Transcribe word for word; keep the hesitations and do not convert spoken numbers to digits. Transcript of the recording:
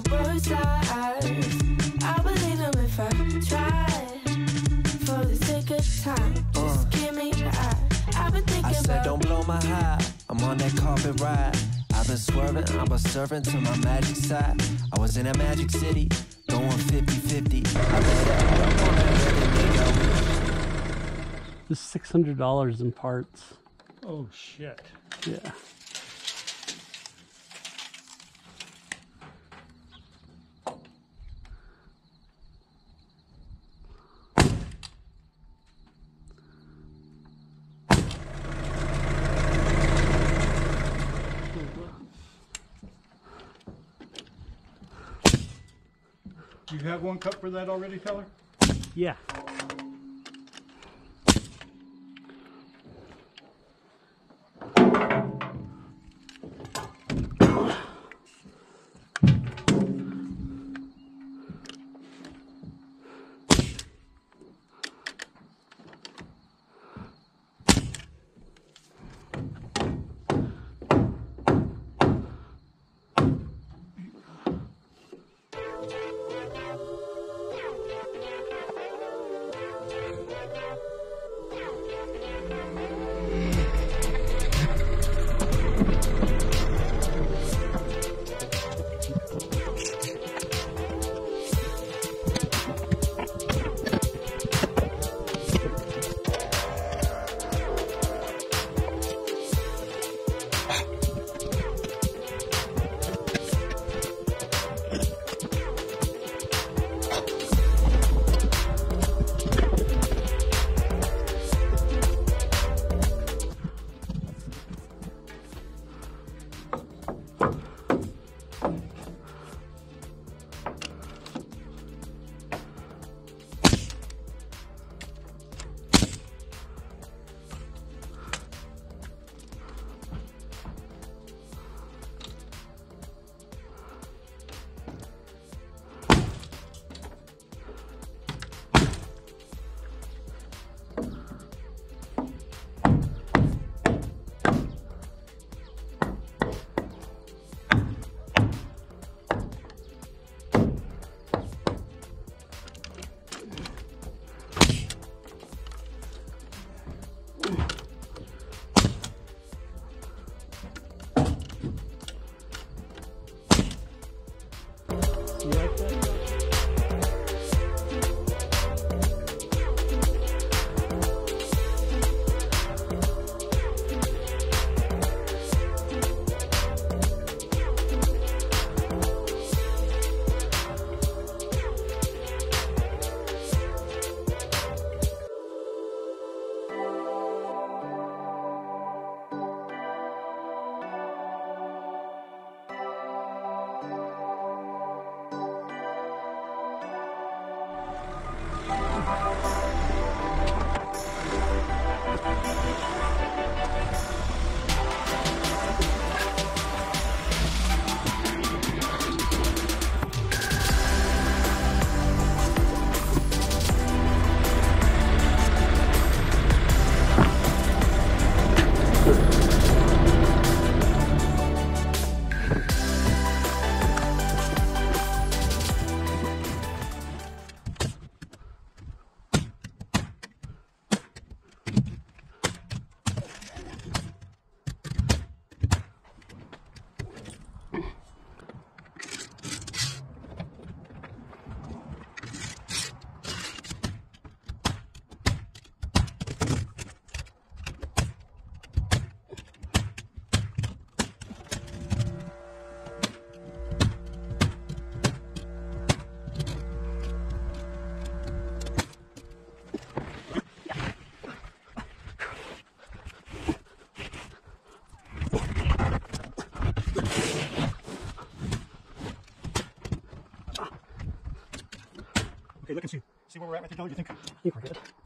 both sides. I believe them if I try. For the sake of time, just uh, give me the eye. I've been thinking I said about don't blow my high, I'm on that carpet ride. I've been swerving, I'm a servant to my magic side. I was in a magic city, going fifty fifty. I made it up on that ready, This is six hundred dollars in parts. Oh shit. Yeah. You have one cut for that already, Teller? Yeah. Okay, look and see. See where we're at right there, Tyler? You think? I think we're good.